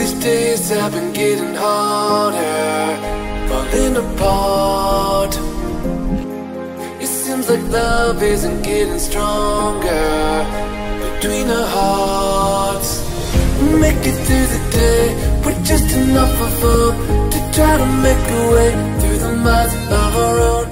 these days have been getting harder, falling apart. It seems like love isn't getting stronger between our hearts. Make it through the day with just enough of hope to try to make a way through the miles of our own.